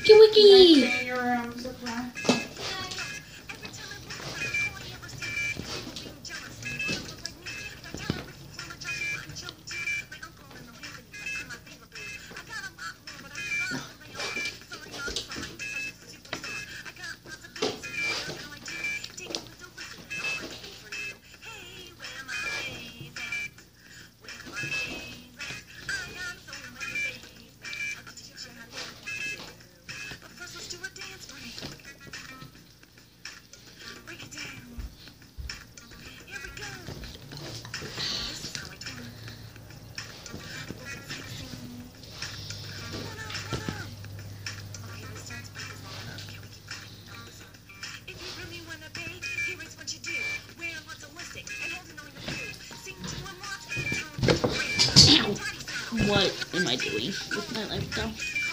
Wiki. Can I stay in your supply? What am I doing with my life now?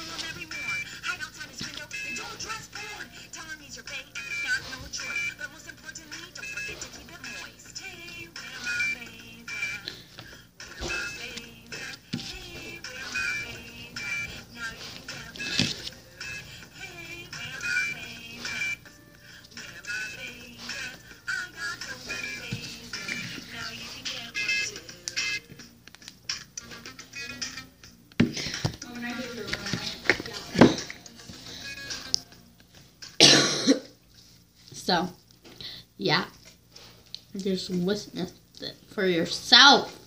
So, yeah, just witness it for yourself.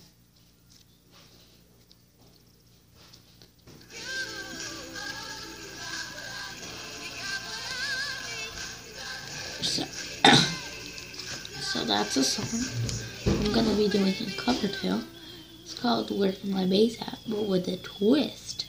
So that's a song I'm gonna be doing a cover to. It's called "Where's My Bass At," but with a twist.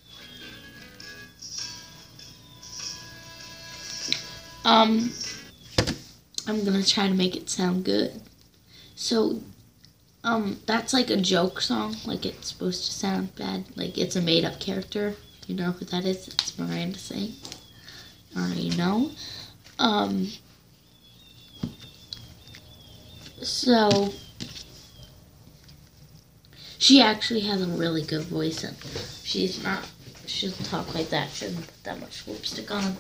I'm gonna try to make it sound good. So, that's like a joke song. Like, it's supposed to sound bad. Like, it's a made-up character. You know who that is? It's Miranda Sings. I already know. So, she actually has a really good voice, and she doesn't talk like that. She doesn't put that much lipstick on.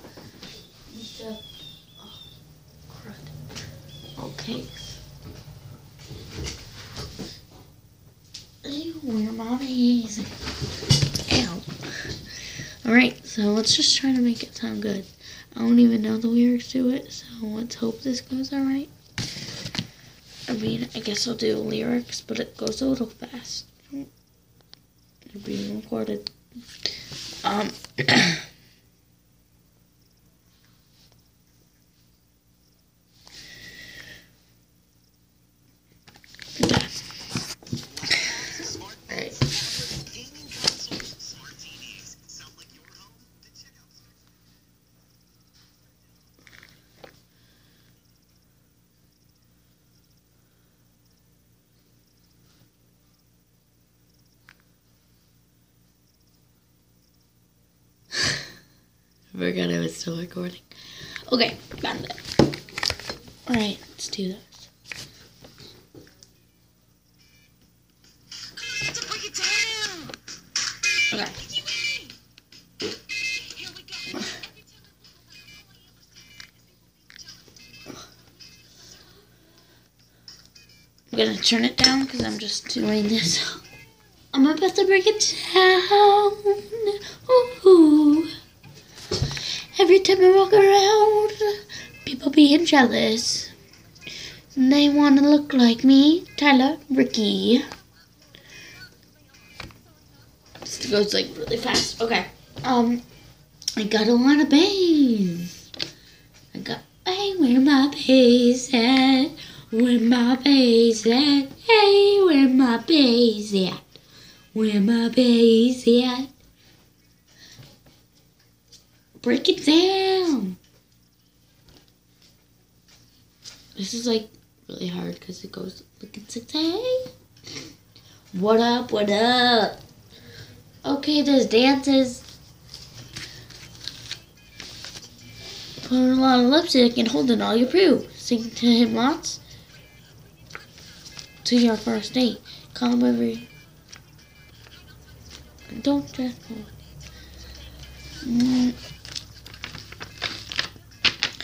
Oh, crud. Okay. Ew, where my babies? Ow. Alright, so let's just try to make it sound good. I don't even know the lyrics to it, so let's hope this goes alright. I mean, I guess I'll do lyrics, but it goes a little fast. It's being recorded. I forgot I was still recording. Okay, found it. Alright, let's do this. Okay. I'm gonna turn it down because I'm just doing this. I'm about to break it down. Ooh. Every time I walk around, people being jealous. They want to look like me, Tyler, Ricky. This goes like really fast. Okay. I got a lot of bass. Hey, where my bass at? Where my bass at? Hey, where my bass at? Where my bass at? Break it down. This is like really hard because it goes like it's like, hey, what up, what up? Okay, there's dances. Put a lot of lipstick and holding all your poo. Sing to him lots. To your first date. Come every. Don't dress.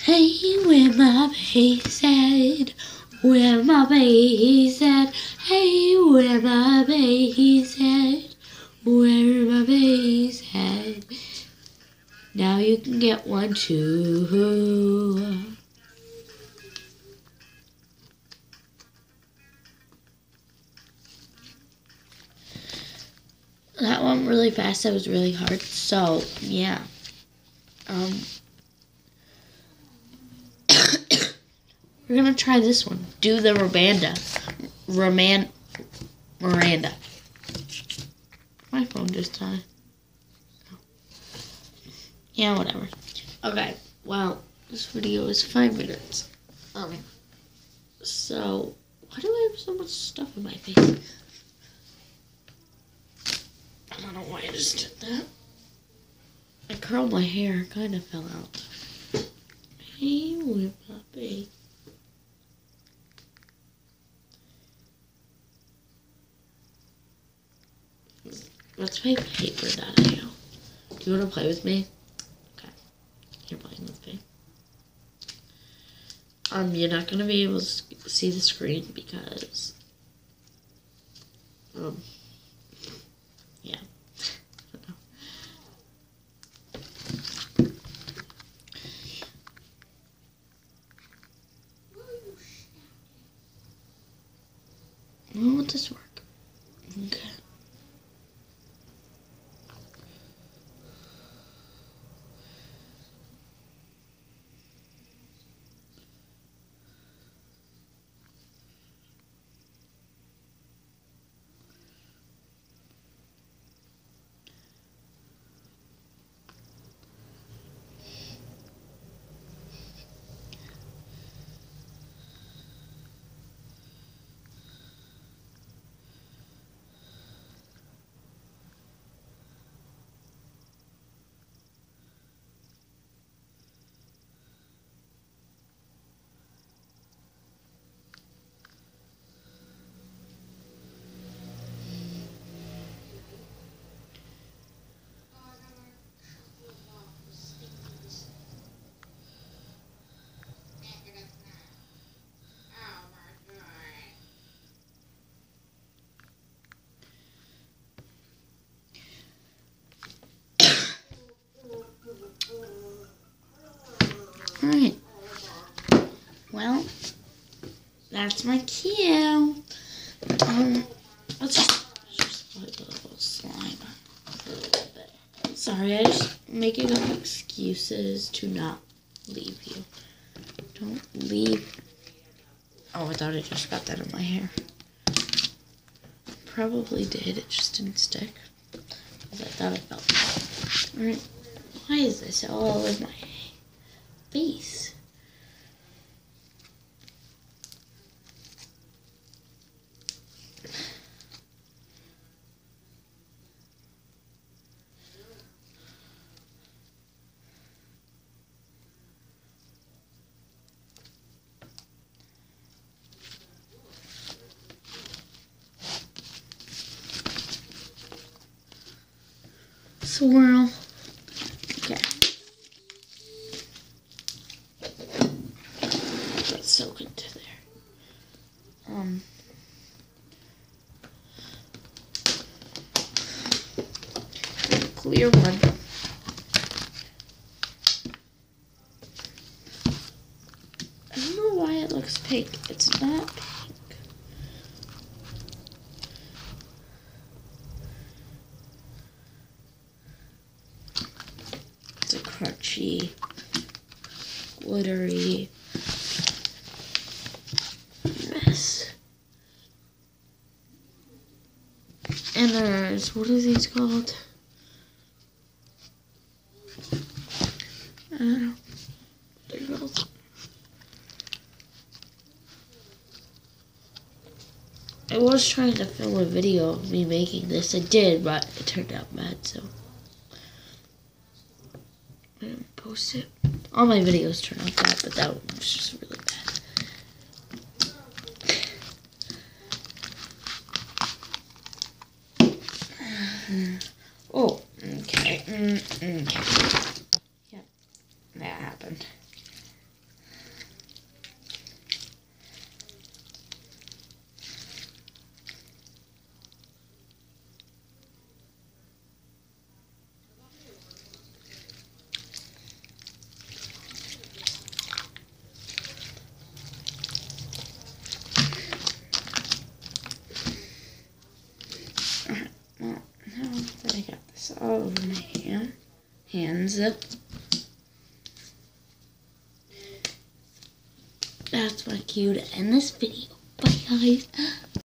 Hey, where my bass at? Where my bass at? Hey, where my bass at? Where my bass at? Now you can get one too. That went really fast. That was really hard. So, yeah. We're gonna try this one. Do the Miranda. My phone just died. Yeah, whatever. Okay, well, this video is 5 minutes. So, why do I have so much stuff in my face? I don't know why I just did that. I curled my hair, kind of fell out. Hey, we're puppy. Let's play paper.io. Do you want to play with me? Okay. You're playing with me. You're not going to be able to see the screen because, yeah. Why won't this work? Okay. Alright. Well, that's my cue. Let's just put a little slime for a little bit. Sorry, I just making up excuses to not leave you. Don't leave. Oh, I thought I just got that in my hair. Probably did. It just didn't stick. Because I thought it felt. Alright. Why is this all over my face? Swirl. Okay. Let's soak into there. Clear one. I don't know why it looks pink. It's not pink. It's a crunchy, glittery mess. And there's, what are these called? I don't know. They're called. I was trying to film a video of me making this. I did, but it turned out bad, so I didn't post it. All my videos turn out bad, but that one was just really bad. Oh, okay. Okay. Yep, that happened. this all over my hands. That's my cue to end this video. Bye, guys.